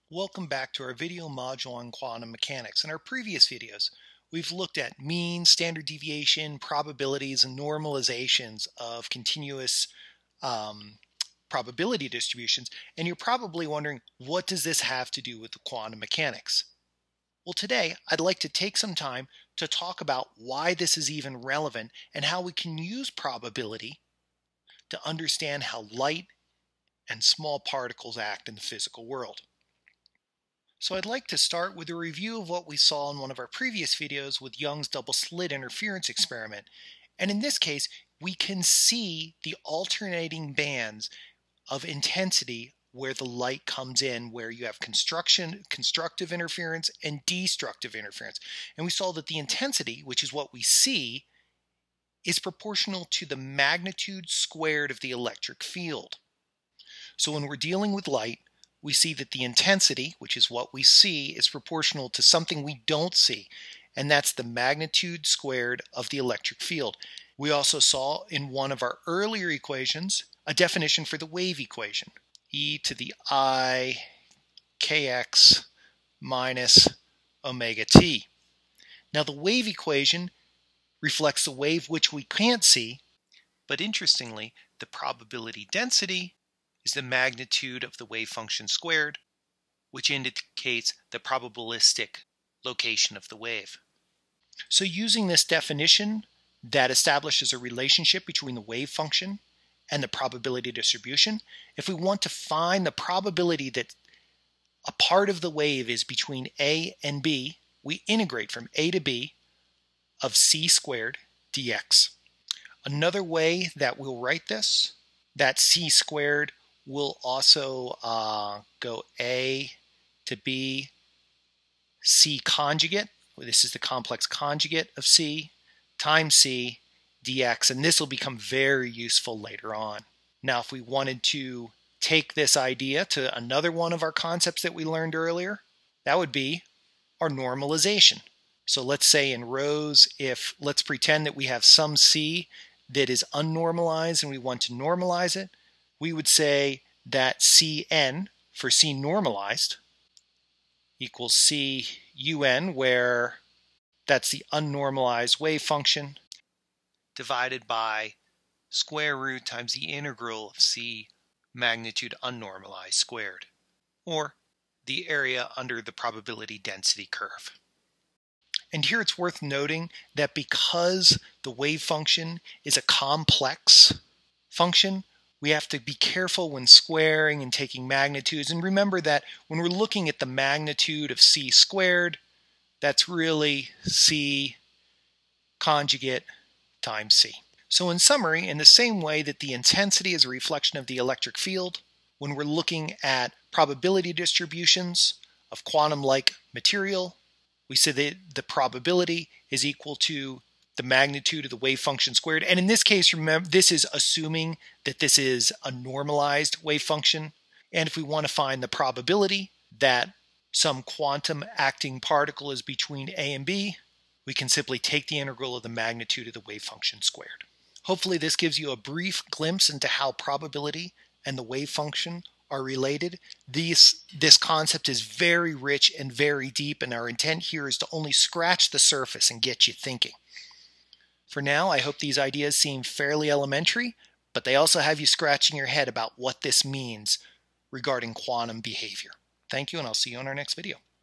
Welcome back to our video module on quantum mechanics. In our previous videos, we've looked at mean, standard deviation, probabilities, and normalizations of continuous probability distributions. And you're probably wondering, what does this have to do with the quantum mechanics? Well, today, I'd like to take some time to talk about why this is even relevant and how we can use probability to understand how light and small particles act in the physical world. So I'd like to start with a review of what we saw in one of our previous videos with Young's double slit interference experiment. And in this case, we can see the alternating bands of intensity where the light comes in, where you have constructive interference and destructive interference. And we saw that the intensity, which is what we see, is proportional to the magnitude squared of the electric field. So when we're dealing with light, we see that the intensity, which is what we see, is proportional to something we don't see, and that's the magnitude squared of the electric field. We also saw in one of our earlier equations a definition for the wave equation, e to the I kx minus omega t. Now the wave equation reflects the wave which we can't see, but interestingly, the probability density is the magnitude of the wave function squared, which indicates the probabilistic location of the wave. So using this definition that establishes a relationship between the wave function and the probability distribution, if we want to find the probability that a part of the wave is between A and B, we integrate from A to B of c squared dx. Another way that we'll write this, that c squared will also go A to B C conjugate. This is the complex conjugate of C times C dx, and this will become very useful later on. Now, if we wanted to take this idea to another one of our concepts that we learned earlier, that would be our normalization. So let's say in rhos, let's pretend that we have some C that is unnormalized and we want to normalize it, we would say that Cn for C normalized equals Cun, where that's the unnormalized wave function, divided by square root times the integral of C magnitude unnormalized squared, or the area under the probability density curve. And here it's worth noting that because the wave function is a complex function, we have to be careful when squaring and taking magnitudes. And remember that when we're looking at the magnitude of c squared, that's really c conjugate times c. So in summary, in the same way that the intensity is a reflection of the electric field, when we're looking at probability distributions of quantum-like material, we say that the probability is equal to the magnitude of the wave function squared. And in this case, remember, this is assuming that this is a normalized wave function. And if we want to find the probability that some quantum acting particle is between A and B, we can simply take the integral of the magnitude of the wave function squared. Hopefully this gives you a brief glimpse into how probability and the wave function are related. This concept is very rich and very deep, and our intent here is to only scratch the surface and get you thinking. For now, I hope these ideas seem fairly elementary, but they also have you scratching your head about what this means regarding quantum behavior. Thank you, and I'll see you on our next video.